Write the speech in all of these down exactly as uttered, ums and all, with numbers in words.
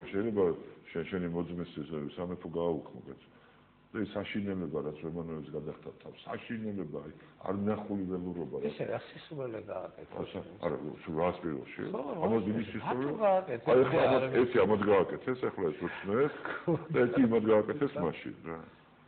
შეიძლება შენი მოძმეს სამეფო გააუქმო კაც. და ეს საშინელება რაც რომანოვის გადახდა თავს საშინელება აი არ ნახული ველურობა რა ესე რა სისულელე გააკეთა არა სულ რას პირველში ამას დილის სისულელე აი ახლა ამას ერთი ამად გააკეთეს ახლა ეს უცნეს და ერთი იმად გააკეთეს მაშინ რა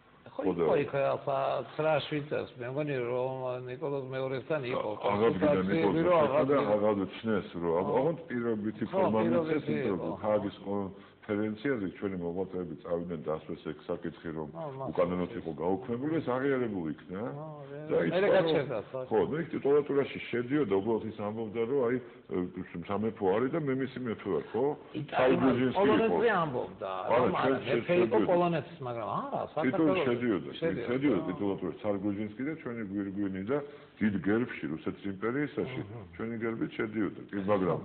ხო იქ ახლა ცხრა შვიდს მე მგონი რომ ნიკოლოზ მეორესთან იყო კონსულტაცია და აღარ უცნეს რომ აღარ პირობითი ფორმალიზაცია ჰაგის კონფერენციაზე ჩვენი მოღვაწეები წავიდნენ დასვეს ეგ საკითხი რომ უკანონოდ იყო გაუქმებული ეს აღიარებულ იქნა და ის ხო ნუ იქ ტიტულატურაში შედიოდა უბრალოდ ის ამბობდა რომ აი სამეფო არის და მე მისი მეფე ვარ ხო საუბრიჟინსკი იყო პოლონეთზე ამბობდა რომ არა მეფე იყო პოლონეთის მაგრამ არა საქართველოს შედიოდა შედიოდა ტიტულატურაში საუბრიჟინსკი და ჩვენი გვირგვინი და დიდ გერბში რუსეთის იმპერიისაში ჩვენი გერბით შედიოდა კი მაგრამ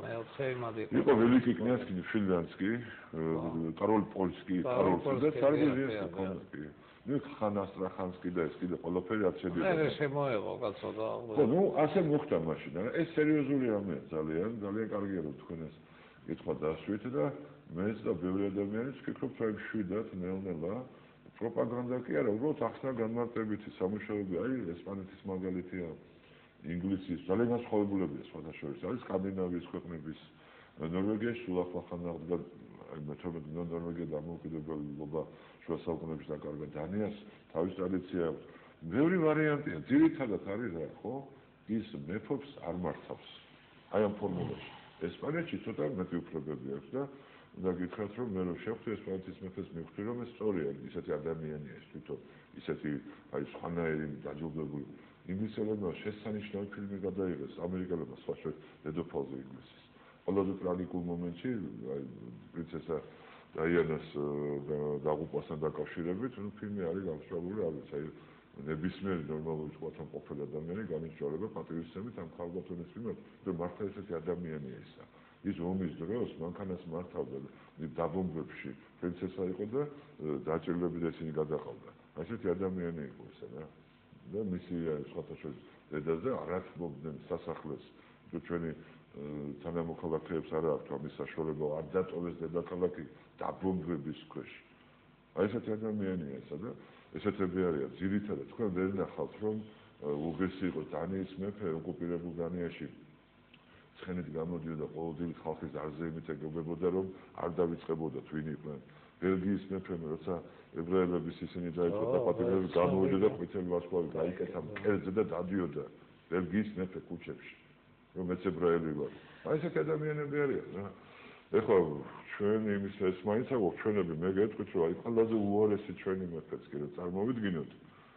იყო ველიკი კნიაზკი შილდანსკი კაროლ პოლსკი კაროლ და საუბრიჟინსკი კონკი ნუ ხან ასტრახანსკი და ეს კიდე ყველაფერი არ შედიოდა მე შემოეღო კაცო და ხო ნუ ასე მოხდა მაშინ და ეს სერიოზული რამეა ძალიან ძალიან კარგია რომ თქვენ ეს კითხვა დასვით და მეც და ბევრი ადამიანიც ვფიქრობ რომ შვიდათ ნელ-ნელა პროპაგანდა კი არა უბრალოდ ახსნა განმარტებითი სამუშაოები არის ესპანეთის მაგალითია ინგლისის ძალიან განსხვავებულებია სხვადასხვა არის სკანდინავიის ქვეყნების ნორვეგიაში სულ ახლახან აღდგა მეთორმეტე ნორვეგია დამოუკიდებლობა შუა საუკუნეებში დაკარგა დანიას თავის ტრადიცია აქვს ბევრი ვარიანტია ძირითადად არის რა ხო ის მეფობს არ მართავს აი ამ ფორმულაში ესპანეთში ცოტა მეტი უფლებები აქვს და და გითხრათ რომ მე რომ შევხვდი ესპანეთის მეფეს მივხვდი რომ ეს სწორია ისეთი ადამიანია ეს თვითონ ისეთი აი სხვანაირი დაჯილდოებული ინგლისელებმა შესანიშნავი ფილმი გადაიღეს ამერიკელებმა სხვა შორის დედოფალზე ინგლისის ყველაზე ტრაგიკულ მომენტში აი პრინცესა დაიანას დაღუპვასთან დაკავშირებით ნუ ფილმი არის გამსჭვალული არ ვიცი აი ნებისმიერი ნორმალური სხვათან ყოფილი ადამიანი განისჯვარება პატრიოტიზმით ამ ქალბატონის მიმართ რომ მართლა ესეთი ადამიანია ისა ის ომის დროს მანქანას მართავდა დაბომბებში პრინცესა იყო და დაჭირილები და ისინი გადაყავდა ასეთი ადამიანი იყო ესა რა და მისი სხვათა შორის დედაზე არ ათმობდნენ სასახლეს თუ ჩვენი თანამოქალაქეებს არ აქვთ ამის საშუალება არ დატოვეს დედაქალაქი დაბომბების ქვეშ აი ესეთი ადამიანია ესა და ესეთები არიან ძირითადად თქვენ ვერ ნახავთ რომ უგესი იყო დანიის მეფე ოკუპირებულ დანიაში ცხენით გამოდიოდა ყოველდღიურად ხალხის არზეებით ეგებებოდა რომ არ დავიწყებოდა twin იყვნენ ბელგიის მეფემ როცა ებრაელების ისინი დაიწყო დაპატიმრება გამოვიდა და ყვითელი ვარსკვლავი გაიკეთა მკერდზე და დადიოდა ბელგიის მეფე ქუჩებში რომ მეც ებრაელი ვარ აი ესეთი ადამიანები არიან რა ეხლა ჩვენ იმის ეს მაინც აღვ ჩვენები მე გეტყვით რომ აი ყველაზე უარესი ჩვენი მეფეც კი რომ წარმოვიდგინოთ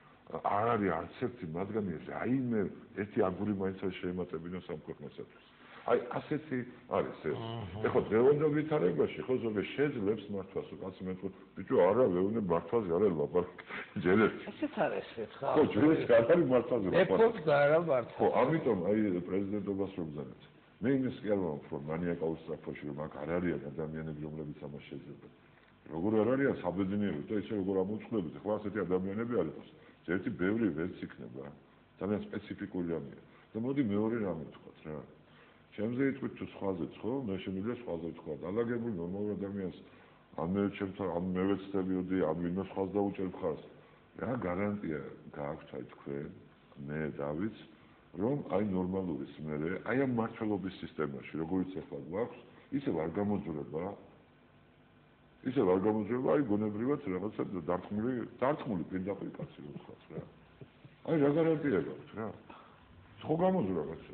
არ არის არც ერთი მათგანი ეს აი მე ერთი აგური მაინც არ შეემატებინოს ამ ქვეყნისათვის აი ასეთი არის ეს ეხლა დღევანდელ ვითარებაში ხო ზოგი შეძლებს მართვას უკაც მე თქო ბიჭო არა ვეუნე მართვაზე არა ლაპარაკ ჯერ ესეც არის ეს ხა ხო ჯერ ეს არ არის მართვაზე ლაპარაკ ეფოთ და არა მართვა ხო ამიტომ აი პრეზიდენტობას რომ გზავნეთ მე იმის კი არ ვამბობ რომ მანიაკალურ სწრაფოში რომ აქ არ არიან ადამიანები რომლებიც ამას შეძლებენ როგორ არ არიან საბედნიერო და ისე როგორ ამოწყდებით ხო ასეთი ადამიანები არ იყოს ერთი ბევრი ვერც იქნება ძალიან სპეციფიკური რამეა და მოდი მეორე რამე ვთქვათ რა ჩემზე იტყვით თუ სხვაზეც ხო მე შემიძლია სხვაზე ვთქვა დალაგებული ნორმალურ ადამიანს ამ მე ჩემთან ამ მე ვეცდებიოდი ამ ვინმე სხვას დაუჭერ მხარს რა გარანტია გააქვთ აი თქვენ მე დავით რომ აი ნორმალური სიმერე აი ამ მართლობის სისტემაში როგორიც ახლა გვაქვს ისევ არ გამოძვრება ისევ არ გამოძვრება აი გონებრივად რაღაცა დარტყმული დარტყმული პირდაპირ კაცი რო ვთქვათ რა აი რა გარანტია გაქვთ რა ხო გამოძვრა კაცი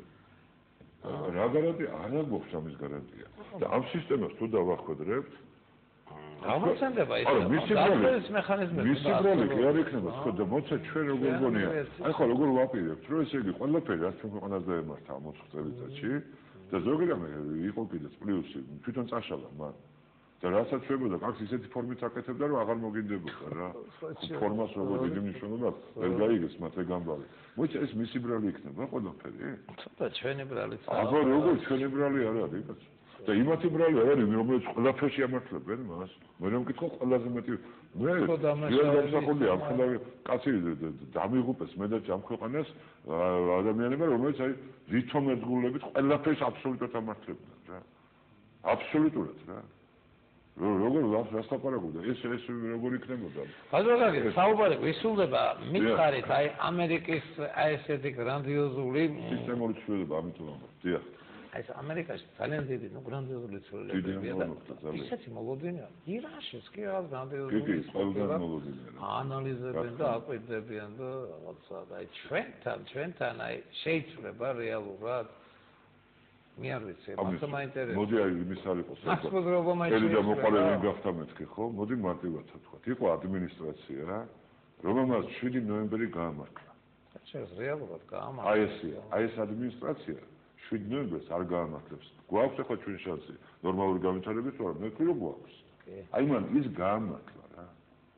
რა გარანტია არა გვაქვს ამის გარანტია და ამ სისტემას თუ დავახვედრებთ გამოცემდება ის ეს მექანიზმები მისი ბრალი კი არ იქნება თქო და მოცა ჩვენ როგორ გონია აი ხო როგორ ვაპირებთ რომ ესე იგი ყველაფერი რაც ჩვენ ქვეყანას დაემართა ამ ოთხ წელიწადში და ზოგი რამე იყო კიდეც პლუსი თვითონ წაშალა მან და რასაც შეგოდა კაც ისეთი ფორმით აკეთებდა რომ აღარ მოგინდებოდა რა ფორმას როგორ დიდი მნიშვნელობა ვერ გაიგეს მათ ეგ ამბავი მოიცა ეს მისი ბრალი იქნება ყველაფერი ცოტა ჩვენი ბრალიც აბა როგორ ჩვენი ბრალი არ არის კაც და იმათი ბრალი არ არის რომელიც ყველაფერში ამართლებენ მას მე რომ მკითხო ყველაზე მეტი მე გამსახურდია ამ ხელავი კაცი დამიღუპეს მე და ამ ქვეყანას ადამიანებმა რომელიც აი ვითომერთ გულებით ყველაფერს აბსოლუტურად ამართლებდნენ რა აბსოლუტურად რა როგორ რას ლაპარაკობდა? ეს ეს როგორ იქნებოდა? ბაზროგაგი, საუბარი ვისულდება მითხარით, აი ამერიკის აი ესეთი გრანდიოზული სისტემური ცვლილება, ამიტომ ამბობ. დიახ. აი ეს ამერიკაში ძალიან დიდი, ნუ გრანდიოზული ცვლილებებია და ისეთი მოლოდინია. ირანშიც კი რაღაც გრანდიოზული. კი, კი, ყველგან მოლოდინია. ანალიზებენ და აკვირდებიან და რაღაცა და აი ჩვენთან, ჩვენთან აი შეიძლება რეალურად მე არ ვიცი, მართლა მაინტერესებს. მოდი აი იმის არ იყოს. ახსოვდება მაინტერესებს. ელი და მოყოლები გახდა მეთქი, ხო? მოდი მარტივად ვთქვა. იყო ადმინისტრაცია რა, რომელმაც შვიდი ნოემბერი გაამართლა. საერთოდ რეალურად გაამართლა. აი ესია, აი ეს ადმინისტრაცია შვიდი ნოემბერს არ გაამართლებს. გვაქვს ახლა ჩვენ შანსი ნორმალური განვითარების ვარ, მე ვთქვი რომ გვაქვს. აი მან ის გაამართლა რა.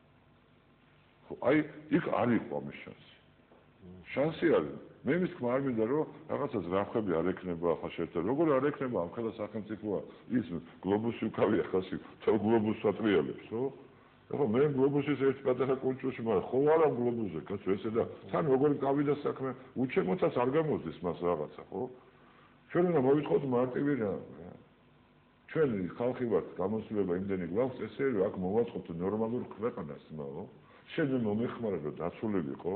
ხო, აი იქ არ იყო ამის შანსი. შანსი არის. მე მის თქმა არ მინდა რომ რაღაცა ზრახები არ ექნება ახლა შეერთდა. როგორ არ ექნება ამ ხელა სახელმწიფოა ის გლობუსი უკავია ხასი, თელ გლობუსს ატრიალებს, ხო? ხო, მე გლობუსის ერთ პატარა კულტურში მაგრამ ხო არა გლობუსზე, კაცო ესე და თან როგორ გავიდა საქმე, უჩემოთაც არ გამოსდის მას რაღაცა, ხო? ჩვენ უნდა მოვიტყოთ მარტივი რა. ჩვენ ხალხი ვართ, გამოსვლება იმდენი გვაქვს, ესე რომ აქ მოვაწყობთ ნორმალურ ქვეყანას, მაო. შენ მომეხმარა რომ დაცულიყო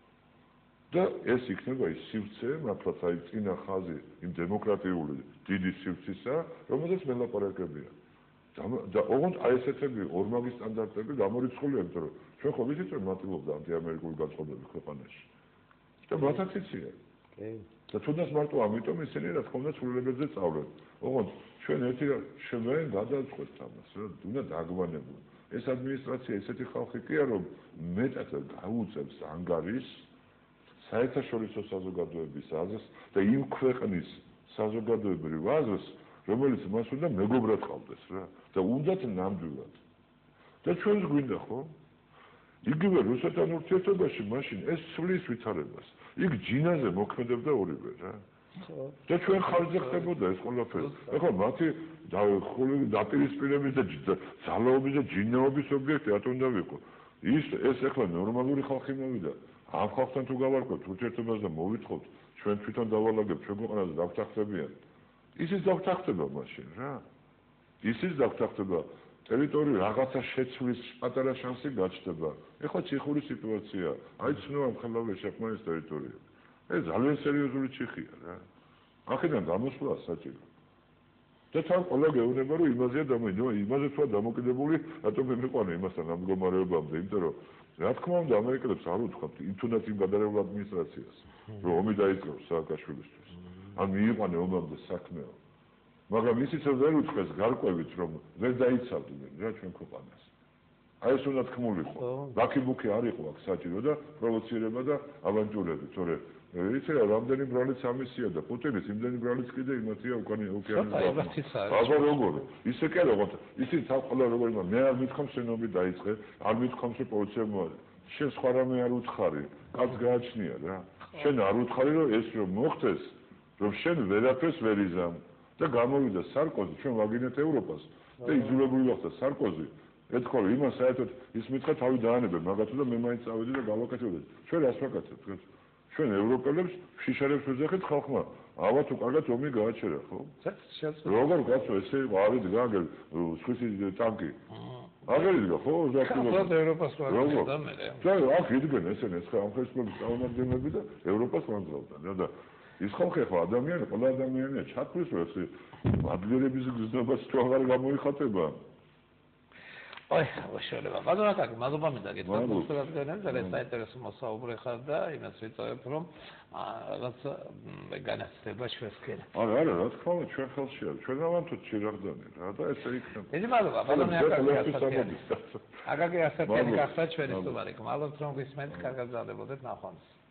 და ეს იქნება ის სივრცე, მართლაც აი წინა ხაზი იმ დემოკრატიული დიდი სივრცისა, რომელზეც მელაპარაკებია. და ოღონდ აი ესეთები ორმაგი სტანდარტები გამორიცხულია, იმიტომ რომ ჩვენ ხო ვიცით რომ მატილობდა ანტიამერიკული განწყობები ქვეყანაში. და მათაც იციან. კი. და თუნდაც მარტო ამიტომ ისინი რა თქმა უნდა ცვლილებებზე წავლენ. ოღონდ ჩვენ ერთი ჩვენ გადავწყვეტთ ამას, რა უნდა დაგვანებო. ეს ადმინისტრაცია ესეთი ხალხი კი არა რომ მეტად გაუწევს ანგარიშს საერთაშორისო საზოგადოების აზრს და იმ ქვეყნის საზოგადოებრივ აზრს, რომელიც მას უნდა მეგობრად ყავდეს რა და უნდათ ნამდვილად. და ჩვენს გვინდა ხო? იგივე რუსეთთან ურთიერთობაში მაშინ ეს ცვლის ვითარებას. იქ ჯინაზე მოქმედებდა ორივე რა. და ჩვენ ხარჯზე ხდებოდა ეს ყველაფერი. ეხლა მათი დაპირისპირების და ძალაობის და ჯინაობის ობიექტი რატომ უნდა ვიყო? ის ეს ეხლა ნორმალური ხალხი მოვიდა. ამ ხალხთან თუ გავარკვევთ ურთიერთობას და მოვითხოვთ, ჩვენ თვითონ დავალაგებთ ჩვენ ქვეყანაზე დავთახდებიან. ისიც დავთახდება მაშინ რა. ისიც დავთახდება ტერიტორია რაღაცა შეცვლის პატარა შანსი გაჩნდება. ეხლა ციხური სიტუაცია. აი ცნო ამ ხელავე შექმნის ტერიტორია. ეს ძალიან სერიოზული ციხია რა. აქედან გამოსვლა საჭირო. და თან ყველა გეუბნება რომ იმაზეა დამოიდო, იმაზე თქვა დამოკიდებული, რატომ მე მიყვანე იმასთან ამ მდგომარეობამდე, იმიტომ რომ რა თქმა უნდა ამერიკელებს არ უთქვამთ იმ თუნდაც იმ გადარევულ ადმინისტრაციას, რომ ომი დაიწყოს სააკაშვილისთვის. ან მიიყვანე ომამდე საქმეო. მაგრამ ისიც ვერ უთქვეს გარკვევით რომ ვერ დაიცავდნენ რა ჩვენ ქვეყანას. აი ეს უნდა თქმულიყო. ბაქი-ბუქი არ იყო აქ საჭირო და პროვოცირება და ავანტურები, თორე იცი რა, რამდენი ბრალიც ამისია და პუტინის იმდენი ბრალიც კიდე იმათია უკანი ოკეანის ბაღში. აბა როგორ? ისე კი არა, ოღონდ ისიც ყველა როგორ იმა, მე არ მithქავს შენობი დაიწყე, არ მithქავს რომ პოლიცია მოაწყო. შენ სხვა რამე არ უთხარი, კაც გააჩნია რა. შენ არ უთხარი რომ ეს რომ მოხდეს, რომ შენ ვერაფერს ვერ იზამ და გამოვიდა სარკოზი, ჩვენ ვაგინეთ ევროპას და იძულებული გახდა სარკოზი. ეთქვა რომ იმას საერთოდ ის მითხრა თავი დაანებე, მაგათო და მე მაინც წავედი და გავაკეთებდი. ჩვენ რას ვაკეთებთ? ჩვენ ევროპელებს შიშერებს ვეძახით ხალხმა. ავა თუ კარგად ომი გააჩერა, ხო? როგორ კაცო ესე არის გაგელ სხვისი ტანკი. აღერიდგა ხო? ზაფხულზე ევროპას ვაკეთებდა მე. ძაი, აქ იდგენ ესენ ეს ამ ხელისუფლების წარმომადგენლები და ევროპას ვანძრავდნენ. და ის ხალხი ხო ადამიანი, ყველა ადამიანია ჩათვლის რომ ეს ადგილების გზნობას თუ აღარ გამოიხატება. ой, შეიძლება. ბაზრაკაკი, მადლობა მინდა გითხრათ მოსწავლეებთან და ეს საინტერესო მოსაუბრე ხარ და იმას ვიტყოებ, რომ რაღაც განათლება ჩვენს ქედა. არა, არა, რა თქმა უნდა, ჩვენ ხელში არის. ჩვენ ავანთოთ ჩირაღდანი რა და ესე იქნება. დიდი მადლობა, ბატონო აკაკი. აკაკი ასათიანი გახსნა ჩვენი სტუმარი. მადლობთ რომ გისმენთ, კარგად გზადებოდეთ ნახვამდის.